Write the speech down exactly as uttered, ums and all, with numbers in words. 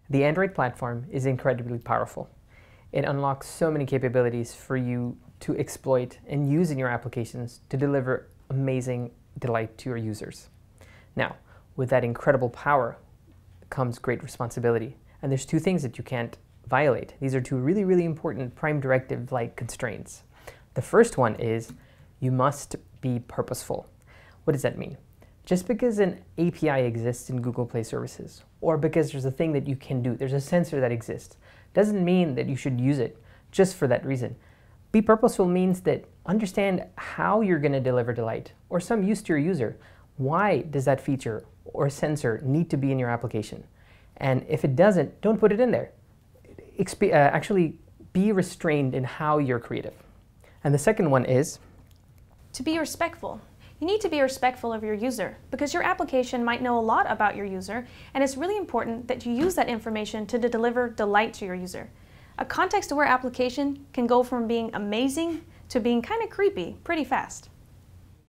The Android platform is incredibly powerful. It unlocks so many capabilities for you to exploit and use in your applications to deliver amazing delight to your users. Now, with that incredible power comes great responsibility. And there's two things that you can't violate. These are two really, really important Prime Directive-like constraints. The first one is you must be purposeful. What does that mean? Just because an A P I exists in Google Play Services, or because there's a thing that you can do, there's a sensor that exists, doesn't mean that you should use it just for that reason. Be purposeful means that understand how you're going to deliver delight, or some use to your user. Why does that feature or sensor need to be in your application? And if it doesn't, don't put it in there. Expe uh, actually be restrained in how you're creative. And the second one is to be respectful. You need to be respectful of your user because your application might know a lot about your user, and it's really important that you use that information to deliver delight to your user. A context-aware application can go from being amazing to being kind of creepy pretty fast.